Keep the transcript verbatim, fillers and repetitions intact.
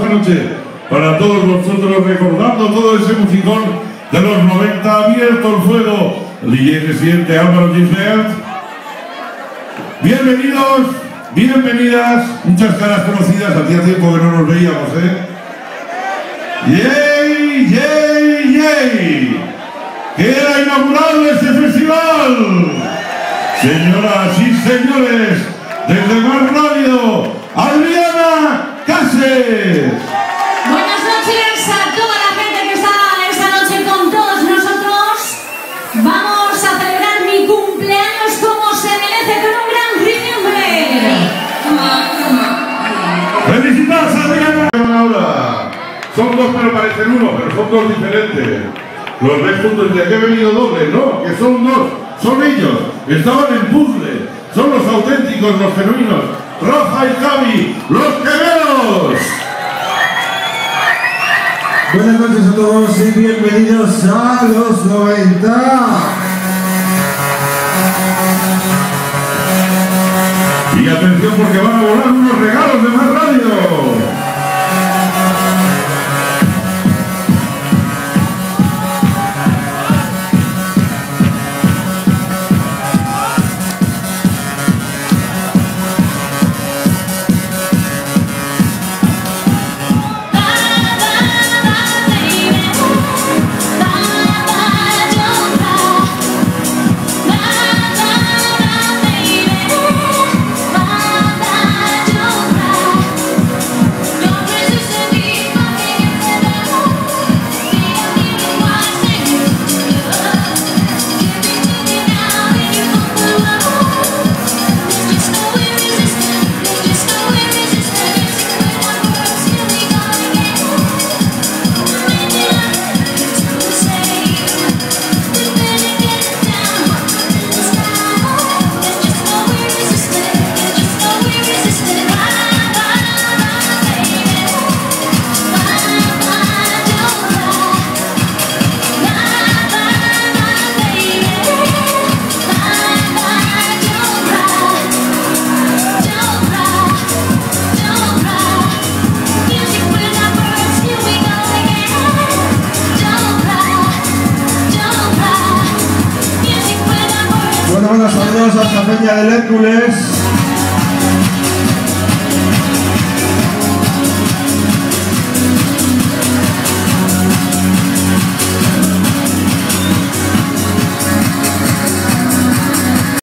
noche para todos vosotros, recordando todo ese musicón de los noventa. Abierto el fuego, el D J residente Álvaro Gisbert. Bienvenidos, bienvenidas, muchas caras conocidas, hacía tiempo que no nos veíamos, ¿eh? ¡Yey, yey, yey! ¡Queda inaugurable este festival! Señoras y señores, desde Más Radio, Adriana Cases. Buenas noches a toda la gente que está esta noche con todos nosotros. Vamos a celebrar mi cumpleaños como se merece, con un gran remember. ¡Felicidades, Adriana! Ahora, son dos pero parecen uno, pero son dos diferentes. Los ves juntos, ¿de qué he venido doble? No, que son dos, son ellos, estaban en puzzle, son los auténticos, los genuinos, Rafa y Javi, los gemelos. Buenas noches a todos y bienvenidos a los noventa. Y atención porque van a volar unos regalos de Más Radio. Bueno, bueno, saludos a esta peña del Hércules.